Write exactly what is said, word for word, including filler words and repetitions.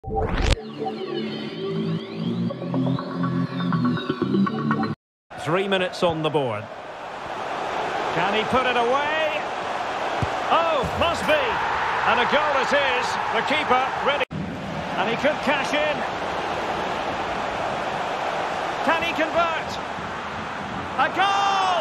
Three minutes on the board. Can he put it away? Oh, must be. And a goal it is. The keeper ready. And he could cash in. Can he convert? A goal!